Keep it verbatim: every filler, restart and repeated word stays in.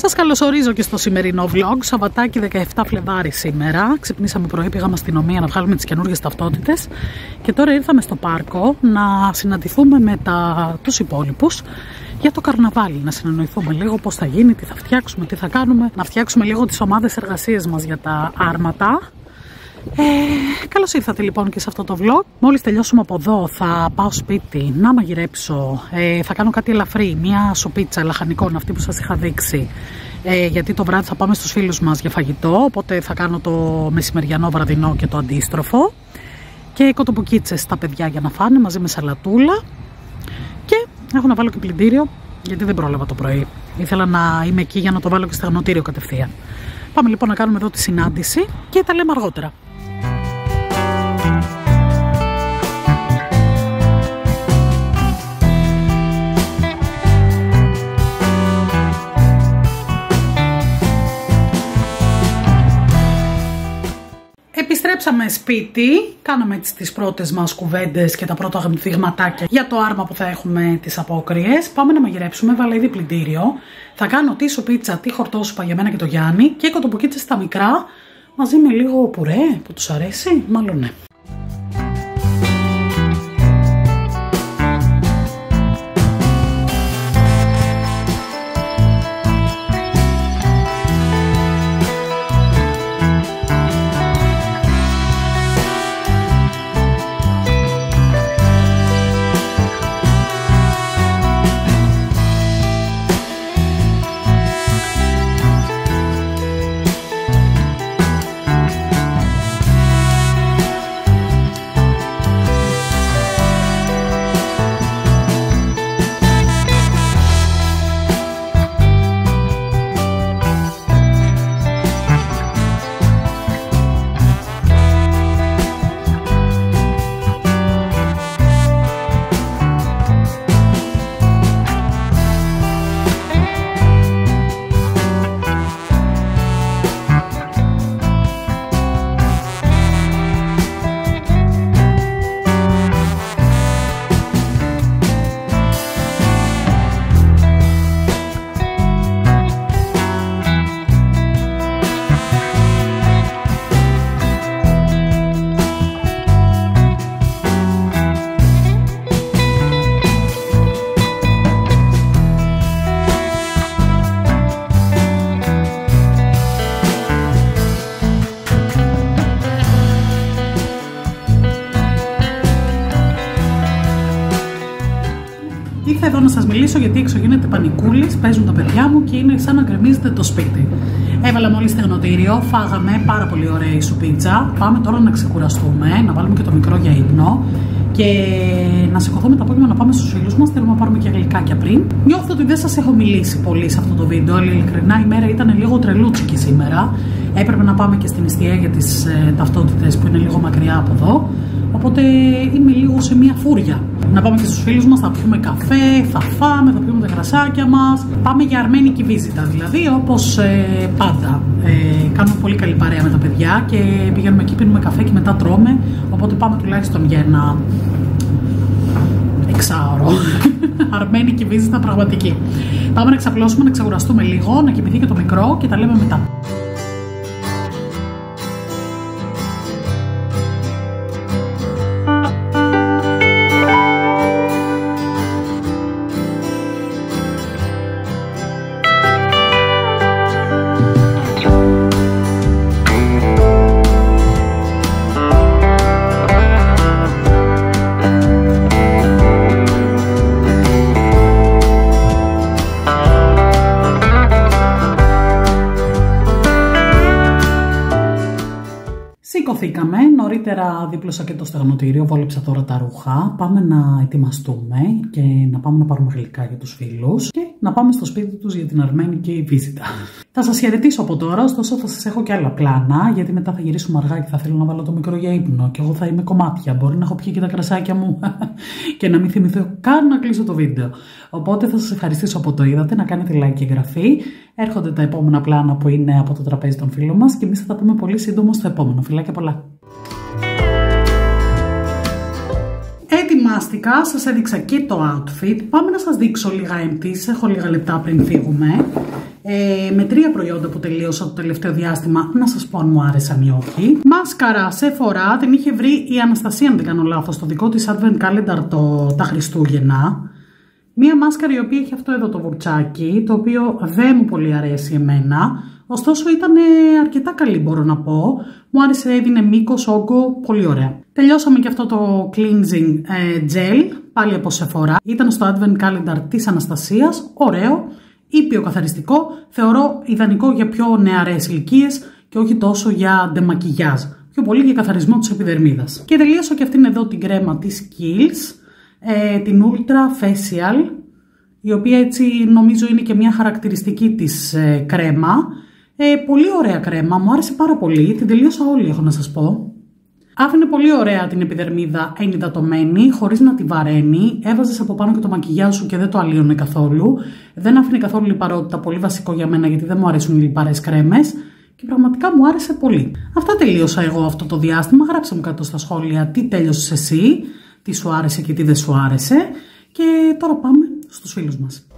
Σας καλωσορίζω και στο σημερινό vlog. Σαββατάκι δεκαεφτά Φλεβάρι σήμερα. Ξυπνήσαμε πρωί, πήγαμε αστυνομία να βγάλουμε τις καινούργιες ταυτότητες. Και τώρα ήρθαμε στο πάρκο να συναντηθούμε με τα... τους υπόλοιπους για το καρναβάλι. Να συνεννοηθούμε λίγο πώς θα γίνει, τι θα φτιάξουμε, τι θα κάνουμε. Να φτιάξουμε λίγο τις ομάδες εργασίας μας για τα άρματα. Ε, καλώς ήρθατε λοιπόν και σε αυτό το vlog. Μόλις τελειώσουμε από εδώ θα πάω σπίτι να μαγειρέψω. ε, Θα κάνω κάτι ελαφρύ, μια σουπίτσα λαχανικών, αυτή που σας είχα δείξει, ε, γιατί το βράδυ θα πάμε στους φίλους μας για φαγητό. Οπότε θα κάνω το μεσημεριανό, βραδινό και το αντίστροφο. Και κοτοπουκίτσες στα παιδιά για να φάνε μαζί με σαλατούλα. Και έχω να βάλω και πλυντήριο, γιατί δεν πρόλαβα το πρωί. Ήθελα να είμαι εκεί για να το βάλω και στεγνοτήριο κατευθείαν. Πάμε λοιπόν να κάνουμε εδώ τη συνάντηση και τα λέμε αργότερα. Επιστρέψαμε σπίτι, κάναμε έτσι τις πρώτες μας κουβέντες και τα πρώτα δειγματάκια για το άρμα που θα έχουμε τις απόκριες. Πάμε να μαγειρέψουμε, βάλα ήδη πλυντήριο. Θα κάνω τη σουπίτσα, τη χορτόσουπα για μένα και το Γιάννη και κοτοπουκίτσες στα μικρά, μαζί με λίγο πουρέ που τους αρέσει, μάλλον ναι. Ήρθα εδώ να σας μιλήσω γιατί έξω γίνεται πανικούλης, παίζουν τα παιδιά μου και είναι σαν να γκρεμίζεται το σπίτι. Έβαλα μόλις στεγνοτήριο, φάγαμε πάρα πολύ ωραία σουπίτσα. Πάμε τώρα να ξεκουραστούμε, να βάλουμε και το μικρό για ύπνο και να σηκωθούμε το απόγευμα να πάμε στους φίλους μας. Θέλουμε να πάρουμε και γλυκάκια πριν. Νιώθω ότι δεν σας έχω μιλήσει πολύ σε αυτό το βίντεο, αλλά ειλικρινά η μέρα ήταν λίγο τρελούτσικη σήμερα. Έπρεπε να πάμε και στην Ιστιαία για τις ε, ταυτότητες που είναι λίγο μακριά από εδώ. Οπότε είμαι λίγο σε μια φούρια. Να πάμε και στους φίλους μας, θα πιούμε καφέ, θα φάμε, θα πιούμε τα κρασάκια μας. Πάμε για αρμένικη βίζιτα, δηλαδή όπως ε, πάντα. Ε, κάνουμε πολύ καλή παρέα με τα παιδιά και πηγαίνουμε εκεί, πίνουμε καφέ και μετά τρώμε. Οπότε πάμε τουλάχιστον για ένα εξάωρο. Αρμένικη βίζιτα πραγματική. Πάμε να ξαπλώσουμε, να ξεκουραστούμε λίγο, να κοιμηθεί και το μικρό και τα λέμε μετά. Σηκωθήκαμε, νωρίτερα δίπλωσα και το στεγνοτήριο, βόλεψα τώρα τα ρούχα. Πάμε να ετοιμαστούμε και να πάμε να πάρουμε γλυκά για τους φίλους και να πάμε στο σπίτι τους για την αρμένικη βίζιτα. Θα σας χαιρετήσω από τώρα, ωστόσο θα σας έχω και άλλα πλάνα, γιατί μετά θα γυρίσουμε αργά και θα θέλω να βάλω το μικρό για ύπνο και εγώ θα είμαι κομμάτια. Μπορεί να έχω πιει και τα κρασάκια μου και να μην θυμηθώ καν να κλείσω το βίντεο. Οπότε θα σας ευχαριστήσω που το είδατε, να κάνετε like και εγγραφή. Έρχονται τα επόμενα πλάνα που είναι από το τραπέζι των φίλων μας και εμείς θα τα πούμε πολύ σύντομα στο επόμενο. Φιλάκια πολλά. ετοιμάστηκα, σας έδειξα και το outfit. Πάμε να σας δείξω λίγα empties, έχω λίγα λεπτά πριν φύγουμε. Ε, με τρία προϊόντα που τελείωσα το τελευταίο διάστημα, να σας πω αν μου άρεσαν ή όχι. Μάσκαρα Sephora, την είχε βρει η Αναστασία, αν δεν κάνω λάθος, στο δικό της Advent Calendar το, τα Χριστούγεννα. Μία μάσκαρα η οποία έχει αυτό εδώ το βουρτσάκι, το οποίο δεν μου πολύ αρέσει εμένα. Ωστόσο ήταν αρκετά καλή, μπορώ να πω. Μου άρεσε, έδινε μήκος, όγκο, πολύ ωραία. Τελειώσαμε και αυτό το cleansing ε, gel, πάλι από Sephora. Ήταν στο Advent Calendar της Αναστασίας, ωραίο, ήπιο καθαριστικό. Θεωρώ ιδανικό για πιο νεαρές ηλικίες και όχι τόσο για ντεμακιγιάζ. Πιο πολύ για καθαρισμό της επιδερμίδας. Και τελείωσα και αυτήν εδώ την κρέμα της Kiehl's, ε, την Ultra Facial, η οποία έτσι νομίζω είναι και μια χαρακτηριστική της ε, κρέμα. Ε, πολύ ωραία κρέμα, μου άρεσε πάρα πολύ, την τελείωσα όλη έχω να σας πω. Άφηνε πολύ ωραία την επιδερμίδα ενυδατωμένη, χωρίς να τη βαραίνει. Έβαζες από πάνω και το μακιγιάζ σου και δεν το αλλίωνε καθόλου. Δεν άφηνε καθόλου λιπαρότητα, πολύ βασικό για μένα γιατί δεν μου αρέσουν οι λιπαρές κρέμες. Και πραγματικά μου άρεσε πολύ. Αυτά τελείωσα εγώ αυτό το διάστημα. Γράψε μου κάτω στα σχόλια τι τέλειωσες εσύ, τι σου άρεσε και τι δεν σου άρεσε. Και τώρα πάμε στους φίλους μας.